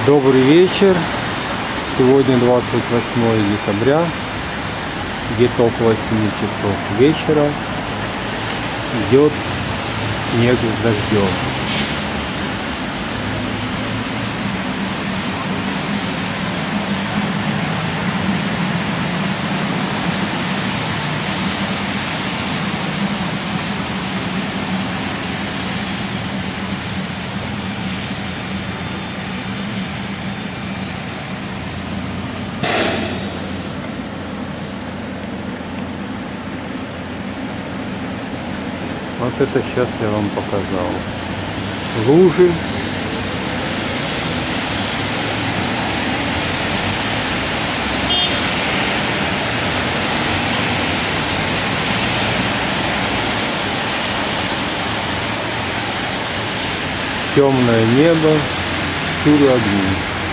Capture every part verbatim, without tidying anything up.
Добрый вечер. Сегодня двадцать восьмое декабря. Где-то около семи часов вечера. Идет снег с дождем. Вот это сейчас я вам показал. Лужи. Темное небо, всюду огни.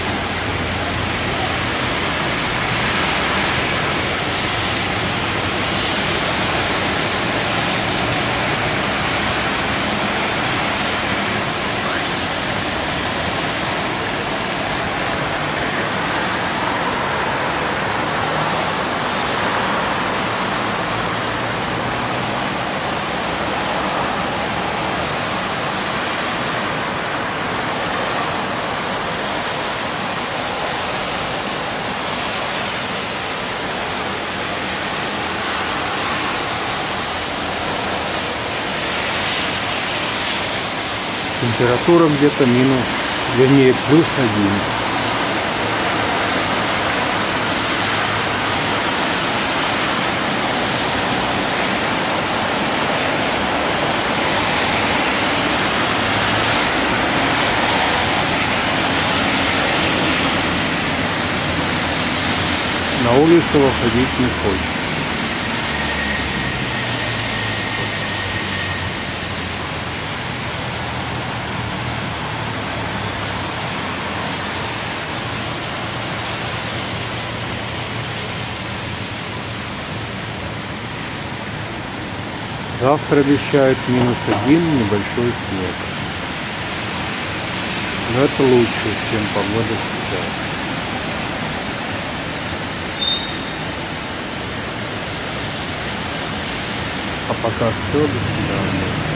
Температура где-то минус, вернее плюс один. На улицу выходить не хочется. Завтра обещают минус один, небольшой снег. Но это лучше, чем погода сейчас. А пока все, до свидания.